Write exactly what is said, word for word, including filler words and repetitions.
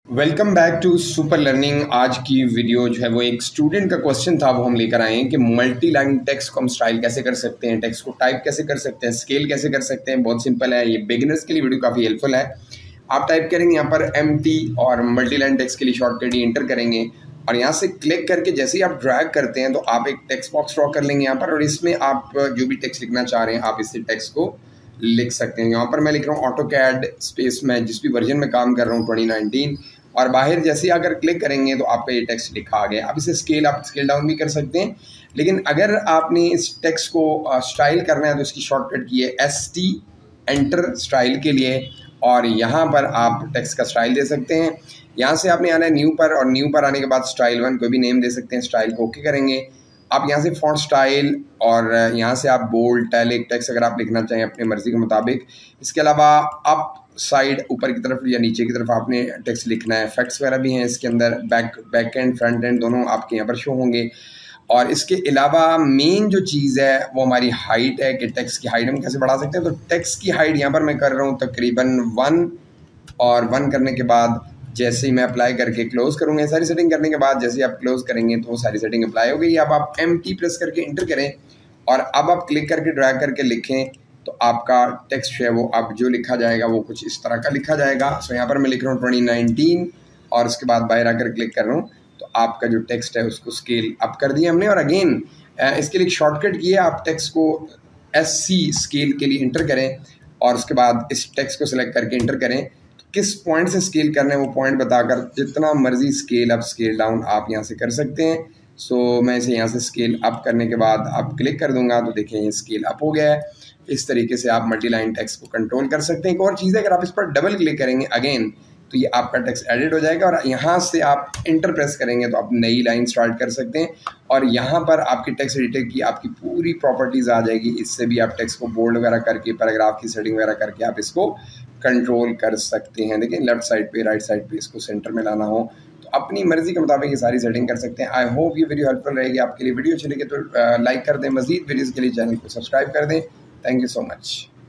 Welcome back to Super Learning. आज की video जो है वो एक स्टूडेंट का क्वेश्चन था, वो हम लेकर आए हैं कि मल्टी लाइन टेक्स्ट को हम स्टाइल कैसे कर सकते हैं, टेक्स्ट को टाइप कैसे कर सकते हैं, स्केल कैसे कर सकते हैं। बहुत सिंपल है, ये बिगिनर्स के लिए वीडियो काफ़ी हेल्पफुल है। आप टाइप करेंगे यहाँ पर एम टी और मल्टी लाइन टेक्स्ट के लिए शॉर्टकट ही इंटर करेंगे और यहाँ से क्लिक करके जैसे ही आप ड्रैग करते हैं तो आप एक टेक्स्ट बॉक्स ड्रॉ कर लेंगे यहाँ पर, और इसमें आप जो भी टेक्स्ट लिखना चाह रहे हैं आप इससे टेक्स्ट को लिख सकते हैं। यहाँ पर मैं लिख रहा हूँ ऑटो कैड स्पेस में, जिस भी वर्जन में काम कर रहा हूँ ट्वेंटी नाइनटीन, और बाहर जैसे ही अगर क्लिक करेंगे तो आपका ये टेक्स्ट लिखा आ गया। आप इसे स्केल आप स्केल डाउन भी कर सकते हैं, लेकिन अगर आपने इस टेक्स्ट को स्टाइल करना है तो इसकी शॉर्टकट की है एस टी एंटर स्टाइल के लिए, और यहाँ पर आप टेक्स्ट का स्टाइल दे सकते हैं। यहाँ से आपने आना है न्यू पर, और न्यू पर आने के बाद स्टाइल वन कोई भी नेम दे सकते हैं। स्टाइल को ओके करेंगे। आप यहाँ से फॉन्ट स्टाइल और यहाँ से आप बोल्ड टैलिक टेक्स्ट अगर आप लिखना चाहें अपनी मर्जी के मुताबिक। इसके अलावा अप साइड ऊपर की तरफ या नीचे की तरफ आपने टेक्स्ट लिखना है। इफेक्ट्स वगैरह भी हैं इसके अंदर, back back end front end दोनों आपके यहाँ पर शो होंगे। और इसके अलावा मेन जो चीज़ है वो हमारी हाइट है कि टेक्स्ट की हाइट हम कैसे बढ़ा सकते हैं। तो टेक्स्ट की हाइट यहाँ पर मैं कर रहा हूँ तकरीबन वन, और वन करने के बाद जैसे ही मैं अप्लाई करके क्लोज करूँगा, सारी सेटिंग करने के बाद जैसे ही आप क्लोज करेंगे तो वो सारी सेटिंग अप्लाई हो गई। अब आप एम टी प्रेस करके इंटर करें और अब आप क्लिक करके ड्रैग करके लिखें तो आपका टेक्स्ट है वो अब जो लिखा जाएगा वो कुछ इस तरह का लिखा जाएगा। सो यहाँ पर मैं लिख रहा हूँ ट्वेंटी नाइनटीन और उसके बाद बाहर आकर क्लिक कर रहा हूँ तो आपका जो टेक्स्ट है उसको स्केल अप कर दिया हमने। और अगेन इसके लिए शॉर्टकट की है, आप टेक्स्ट को एस सी स्केल के लिए इंटर करें और उसके बाद इस टेक्स्ट को सिलेक्ट करके इंटर करें। किस पॉइंट से स्केल करना है वो पॉइंट बताकर जितना मर्जी स्केल अप स्केल डाउन आप यहाँ से कर सकते हैं। सो so, मैं इसे यहाँ से स्केल अप करने के बाद आप क्लिक कर दूंगा तो देखिए ये स्केल अप हो गया है। इस तरीके से आप मल्टी लाइन टेक्स्ट को कंट्रोल कर सकते हैं। एक और चीज़ है, अगर आप इस पर डबल क्लिक करेंगे अगेन तो ये आपका टेक्स्ट एडिट हो जाएगा, और यहाँ से आप इंटर प्रेस करेंगे तो आप नई लाइन स्टार्ट कर सकते हैं और यहाँ पर आपकी टेक्स्ट एडिटर की आपकी पूरी प्रॉपर्टीज़ आ जाएगी। इससे भी आप टेक्स्ट को बोल्ड वगैरह करके पैराग्राफ की सेटिंग वगैरह करके आप इसको कंट्रोल कर सकते हैं। देखिए लेफ्ट साइड पे राइट साइड पे इसको सेंटर में लाना हो तो अपनी मर्जी के मुताबिक ये सारी सेटिंग कर सकते हैं। आई होप ये वीडियो हेल्पफुल रहेगी आपके लिए। वीडियो अच्छी लगे तो लाइक कर दें, मजीद वीडियोज़ के लिए चैनल को सब्सक्राइब कर दें। Thank you so much.